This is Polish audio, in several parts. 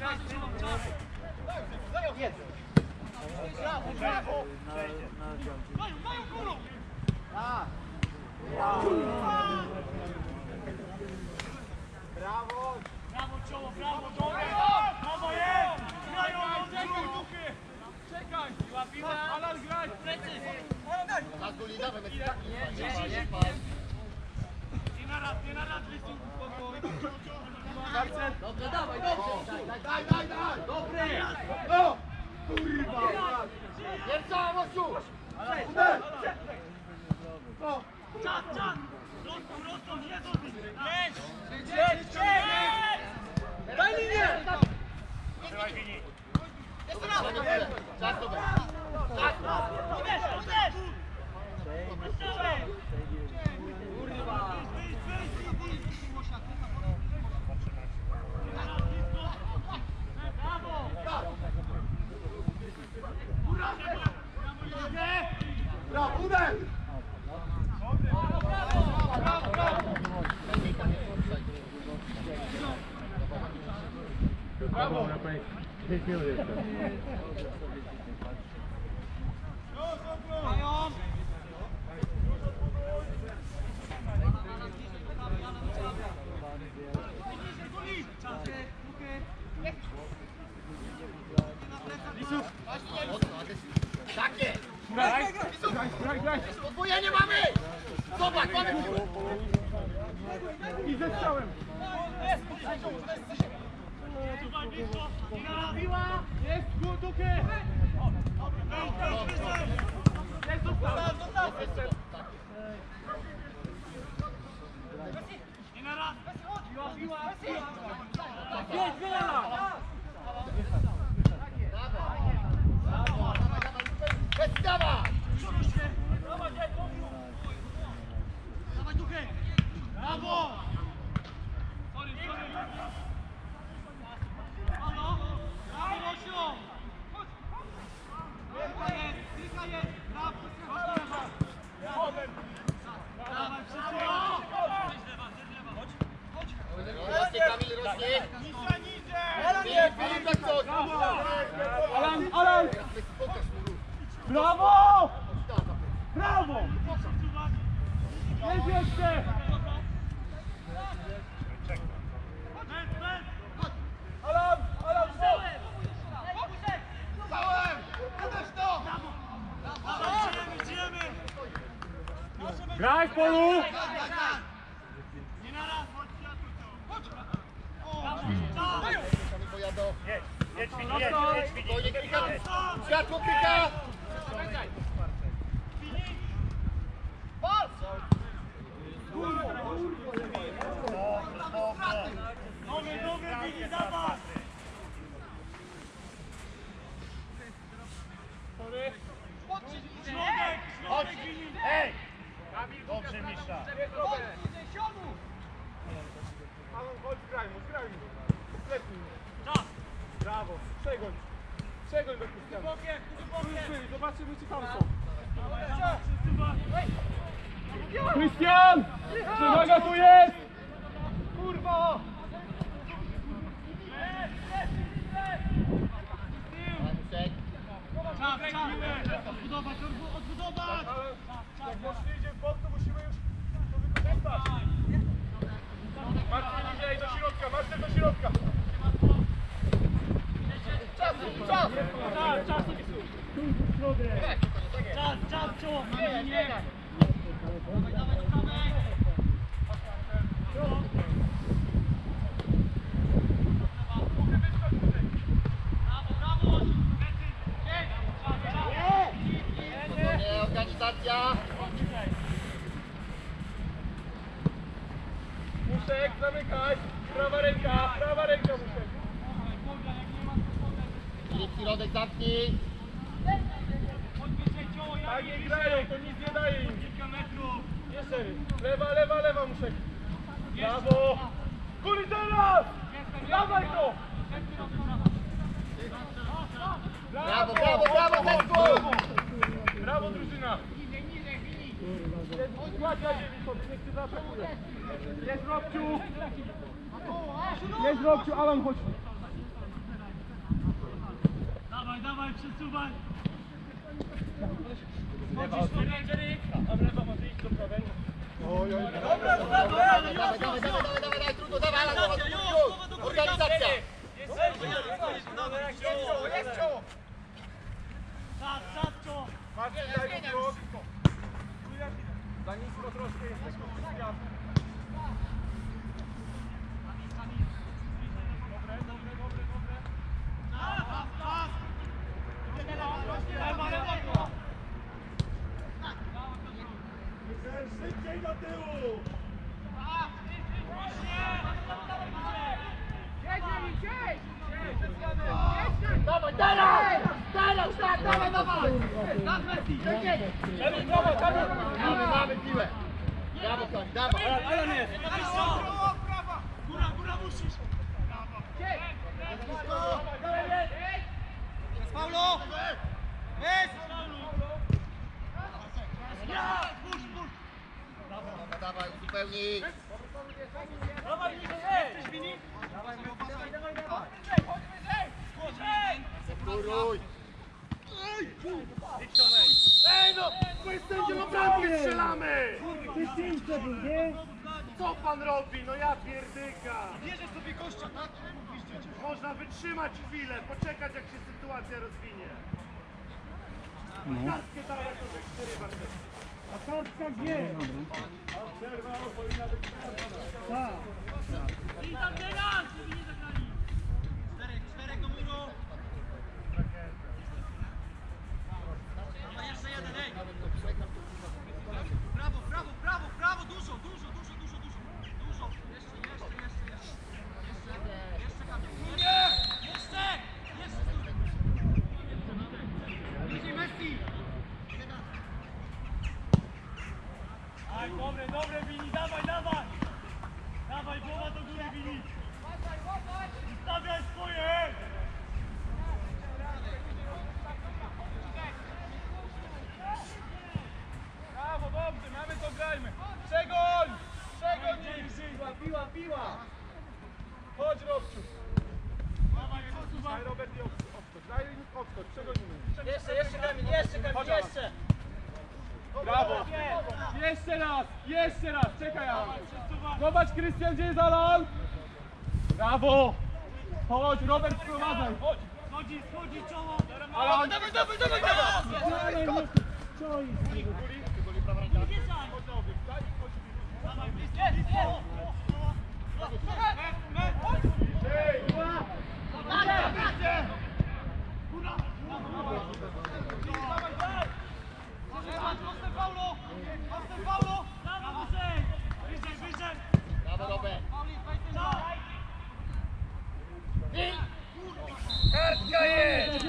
Brawo! Brawo czoło, brawo czoło! Brawo jest! Grają duchy! Czekaj! Alan, graj! Plecy! Nie na rad, Lysu! Dobrze, dawaj, dobrze! Daj! Dobry! No! Kurwa! Nie cała moczu! No! Czas! Prosto, nie dosyć! Jedź! Daj linię! Trzymaj Wini! Jeszcze raz! Czas to będzie! Uderz! Kurwa! Brawo, uderz! Brawo! Takie! Graj! Podwojenie mamy! Zobacz, mamy piłę! I ze strzałem! Jest duchy! Jest zostaw! Nie na raz! Piła! Jedź, wyjala! Dawaj! Dawaj duchy! Brawo! Sorry! Halo? Brawo, Rosiu! Kilka jest! Brawo! Dawaj, wszystko! Rośnie, Kamil, rośnie! Filip, tak coś! Alan! Brawo! Brawo! Jest jeszcze! Alan! Stałem! Uderz to! Żyjemy! Graj w polu! Nie na raz, Jedź, Wojnie, klika! Światło klika! Nowy, Wini, zapas! Środek, Wini! Ej! Dobrze, Misza. Alan, chodź, grajmy. Sklepnij. Czas! Brawo, przegoń do Krystiana. Zobaczymy, czy tam są. Krystian! Przewaga tu jest! Kurwa! Czas! Odbudować! Jak mocno idzie w bok, to musimy już to wykorzystać. Marcin, idzie do środka! Czas, czoło! Nie! Dawaj do prawej! Brawo! Nie, organizacja! Muszek, zamykaj! Prawa ręka Muszek! Filip, środek zamknij! Tak nie grają, to nic nie daje im. Kilka metrów. Jeszcze. Lewa, Muszek. Brawo. Kuli teraz! Dawaj to! Brawo, zespół! Brawo, drużyna. Jest Robciu, Alan, chodź. dawaj, przesuwaj. Dawaj, trudno, dawaj, organizacja! Sadko! Marcin, daj mu krok. Za nisko troszkę jesteśmy przyspiaty. Szybciej do tyłu! Dawaj, teraz! Teraz, tak, dawaj! Mamy piłę! Brawo, Koni, dawaj! Góra musisz! Paulo! Jest! Dawaj, uzupełnij! Dawaj, jesteś Wini? Zekuruj! Ej no! My sędzią bramkę strzelamy! Nie? Co pan robi? No ja pierdyka! Bierzesz sobie gościa, tak? Można wytrzymać chwilę, poczekać jak się sytuacja rozwinie. Kartkę dał jako że 4 wartości. A kartka gdzie? Przerwa powinna być przerwa. Tak. I tam teraz, żeby nie zagrali. Czterech do muru. Jeszcze jeden, ej. Brawo, dużo. Jeszcze Kamil. Jeszcze. Bliżej Messi. Aj, dobre, Wini, dawaj! Dawaj, głowa do góry, Wini! Ustawiaj swoje! Brawo, dobrze, mamy to, grajmy! Przegoń! Piła! Chodź, Robciu! Dawaj, przesuwaj! Daj, Robert, i odskocz, daj im odskocz, przegonimy. Jeszcze, Kamil, jeszcze! Brawo! Jeszcze raz, czekaj, Alan. Zobacz, Krystian, gdzie jest Alan? Brawo! Chodź, Robert, sprowadzaj! Chodź! Schodzi czoło! Alan! Dawaj! Goli prawa ręka. Chodź na obieg, daj i chodź. Dawaj, blisko! Ej! Paulo! Brawo, wyżej! Brawo, Robert! Kartka jest!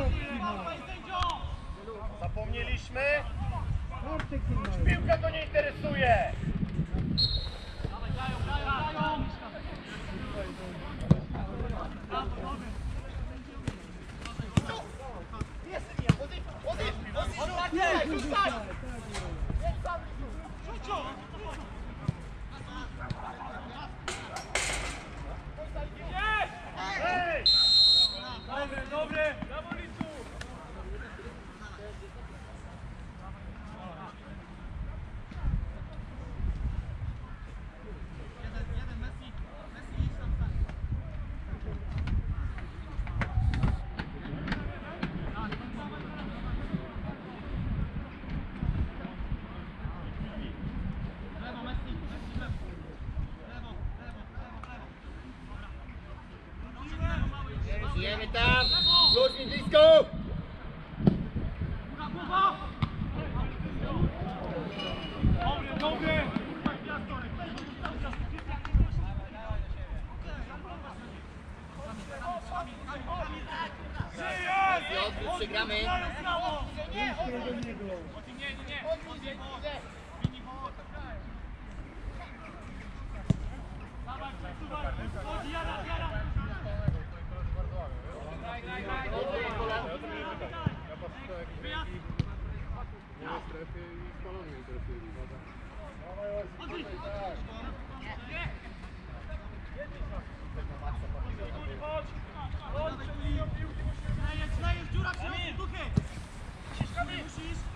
Zapomnieliśmy? Piłka to nie interesuje! Grają! Ej! Dobre! Brawo, Licu! Żyjemy tam! Już mi blisko! Dobre! Piotr, przegramy! Lejesz, dziura widzisz?